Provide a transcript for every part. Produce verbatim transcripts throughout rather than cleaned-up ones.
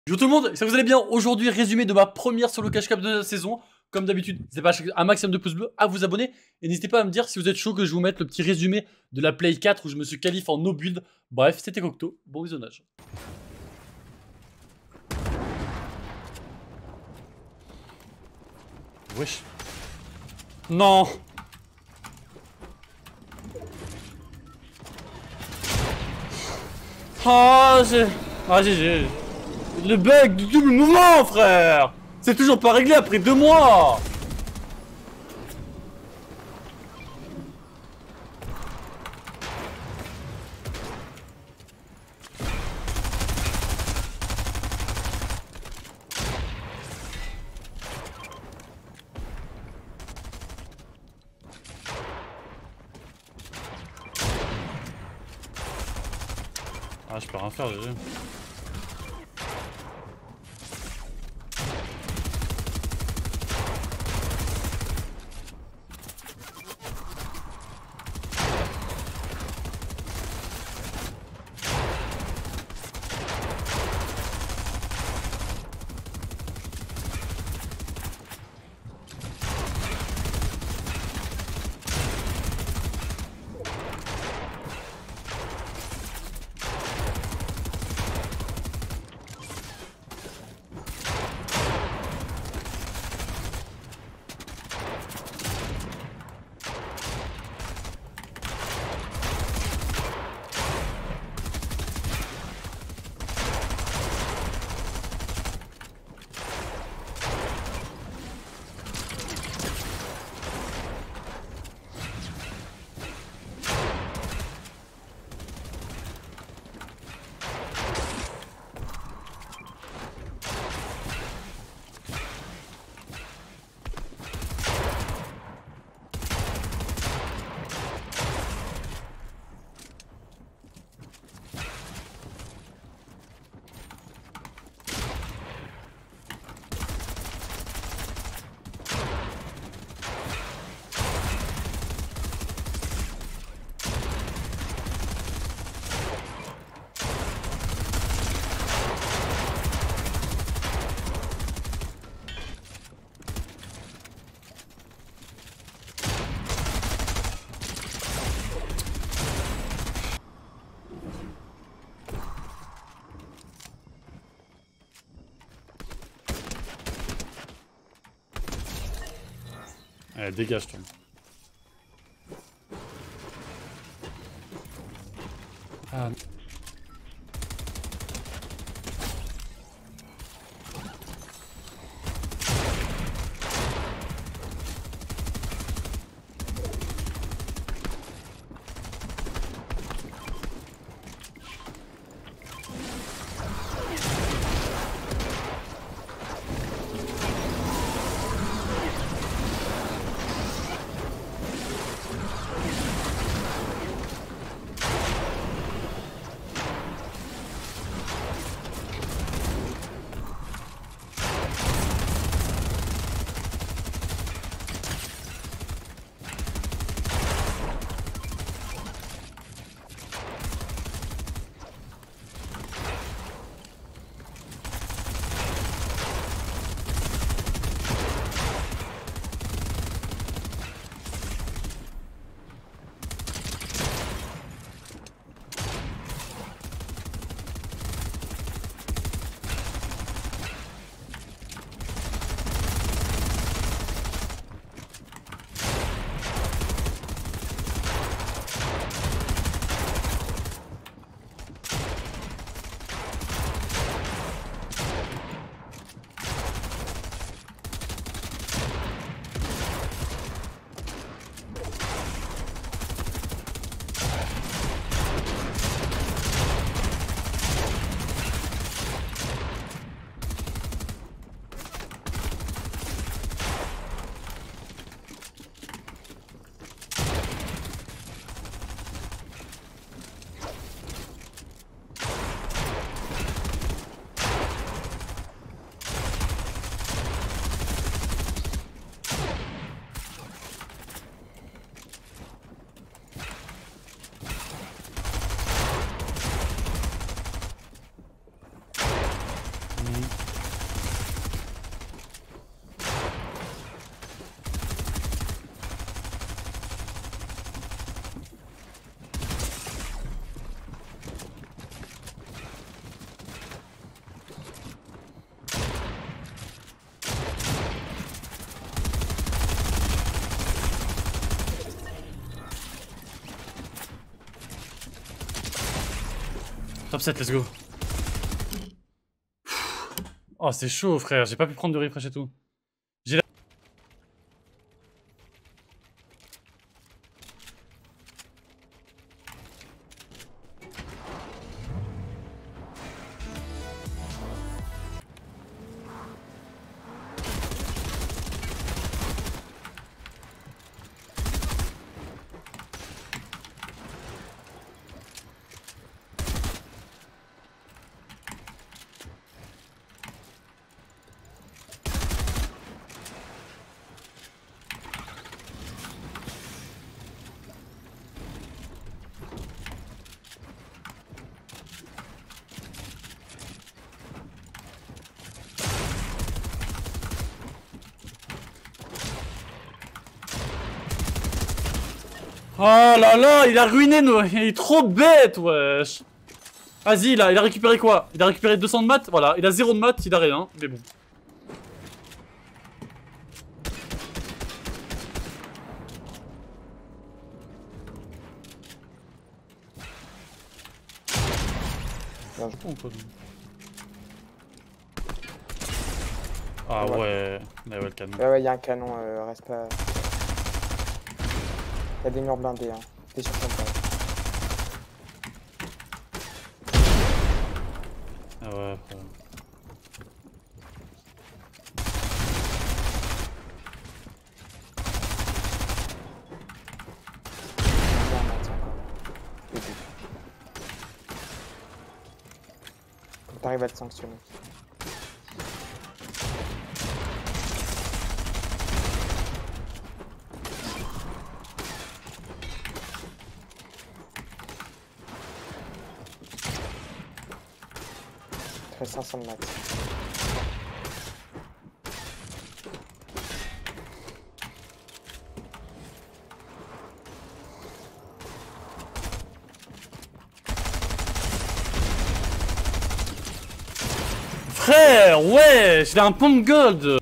Bonjour tout le monde, j'espère que vous allez bien. Aujourd'hui, résumé de ma première solo cash cap de la saison. Comme d'habitude, n'hésitez pas à un maximum de pouces bleus, à vous abonner. Et n'hésitez pas à me dire si vous êtes chaud que je vous mette le petit résumé de la Play quatre où je me suis qualifié en no build. Bref, c'était Cocteau, bon visionnage. Wesh. Non. Ah, j'ai... Ah, G G. Le bug du double mouvement, frère. C'est toujours pas réglé après deux mois. Ah, je peux rien faire, G G. Allez, dégage toi. Ah. Top sept, let's go. Oh, c'est chaud, frère. J'ai pas pu prendre de refresh et tout. J'ai la... Oh là là, il a ruiné nos... Il est trop bête, wesh. Vas-y, il a, il a récupéré quoi? Il a récupéré deux cents de maths, voilà. Il a zéro de maths, il a rien, mais bon. Ah ouais, mais ouais, le canon. Ouais, ouais, y'a un canon, euh, reste pas. Y'a des murs blindés, hein. T'es sur ton point. Ah ouais, ouais. Faut que t'arrives à te sanctionner. cinq cents de max. Frère, ouais, il a un pompe gold.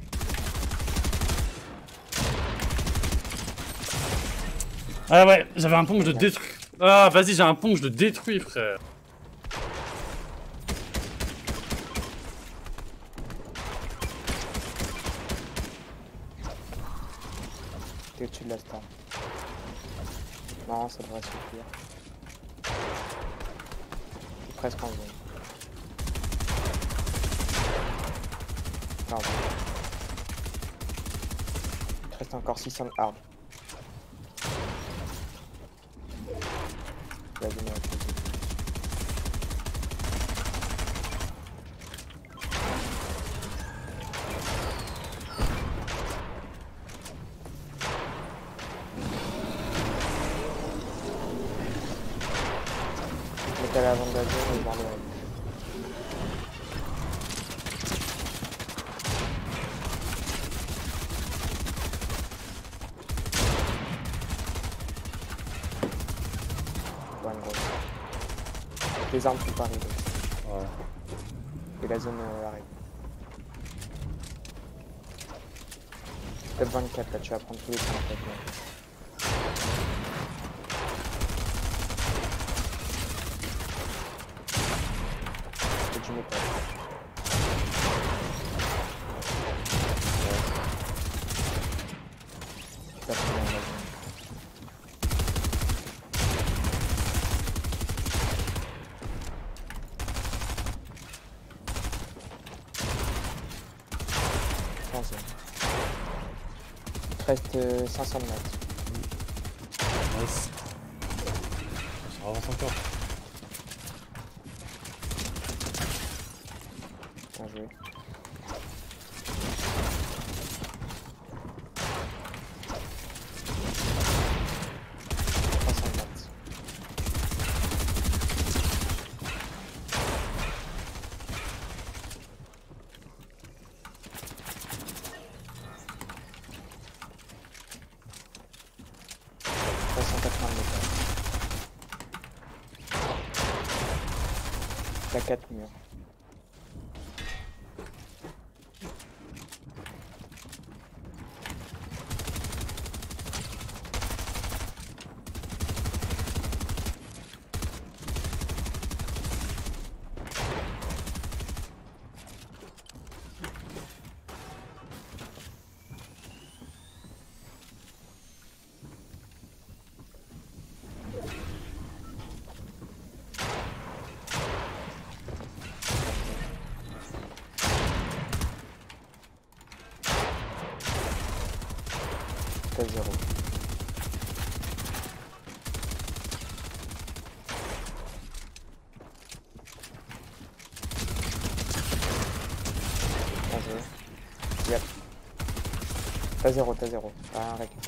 Ah ouais, j'avais un pompe, je le détruis. Ah, vas-y, j'ai un pompe, je le détruis, frère. T'es au-dessus de la star. Non, ça devrait suffire. C'est presque en zone. Non. Il te reste encore six cents de hard. Tu vas donner un peu de... à la vente d'avion et voir le reste. Ouais, gros. Les armes sont pas arrivées. Ouais. Et la zone euh, arrive. Top vingt-quatre là, tu vas prendre tous les points en fait. Tu n'es pas. Ça fait bien, vas-y. Pense. Il te reste euh, cinq cents mètres. Nice. Ça avance encore. Bien joué. trois cents mètres. trois cent quatre-vingts mètres. T'as quatre murs. treize zéro. Bien joué. Yep. T'as zéro, t'as zéro. T'as rien récup.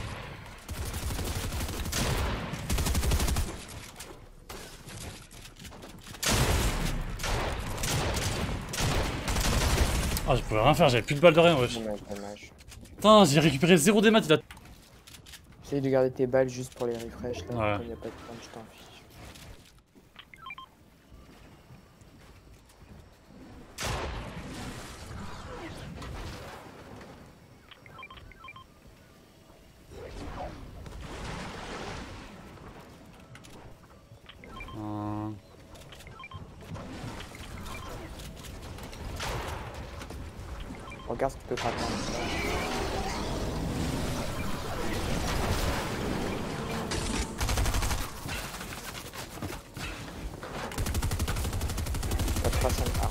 Ah, je pouvais rien faire, j'avais plus de balles de rien, wesh. Dommage, dommage. Putain, j'ai récupéré zéro des maths, il a... Essaye de garder tes balles juste pour les refresh là, Ouais. comme il n'y a pas de punch, tant pis. Hum... Regarde ce que tu peux craquer. T'as trois cents armes.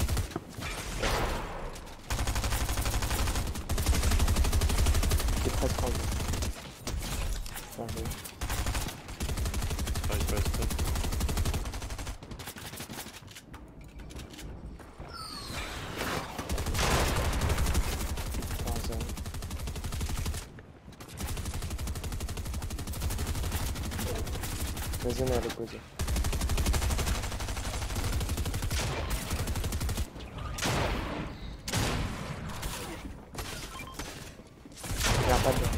T'es presque en vie. Bien joué. Ah, il peut rester. T'es en zone. La zone elle est posée. Viens pas de...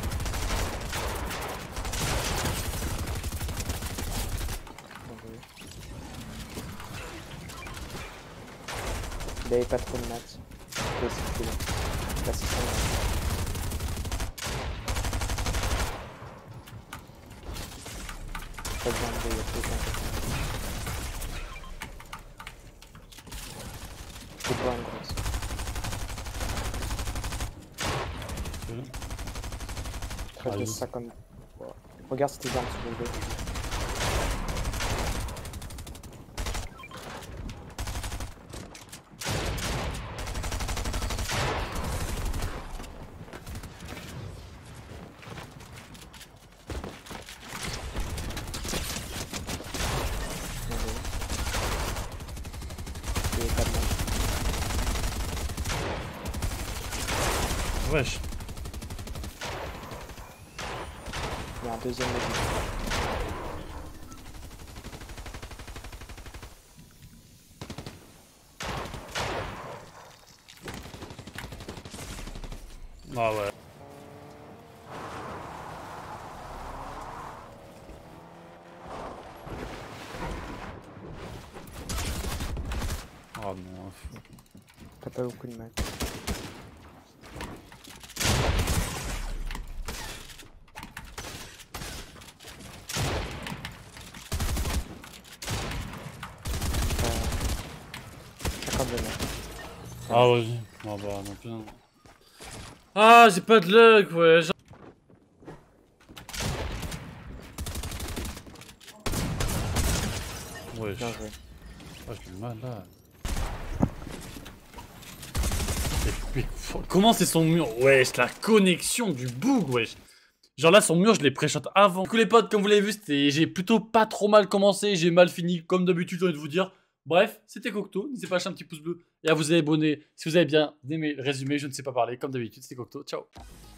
Il avait pas trop de maths. Ok, c'est cool. Là, c'est ça. Pas besoin de il y a tout le temps. C'est pas une grosse. Très Ah, bien, oui. ça comme. Ouais. Regarde si tes armes sont levées. Bien joué. Il y avait pas de match. Wesh. Il y a un deuxième match. Ah ouais. Oh non. T'as pas beaucoup de maths. cinquante-deux maths. Ah vas-y. Ah bah non plus. Non. Ah, j'ai pas de luck, ouais. Genre... Wesh. Bien joué. Ah, je suis malade. Mais comment c'est son mur? Wesh, la connexion du bug, wesh. Genre là, son mur, je l'ai pré-shot avant. Du coup, les potes, comme vous l'avez vu, j'ai plutôt pas trop mal commencé. J'ai mal fini, comme d'habitude, j'ai envie de vous dire. Bref, c'était Cocteau. N'hésitez pas à lâcher un petit pouce bleu et à vous abonner si vous avez bien aimé le résumé. Je ne sais pas parler, comme d'habitude, c'était Cocteau. Ciao.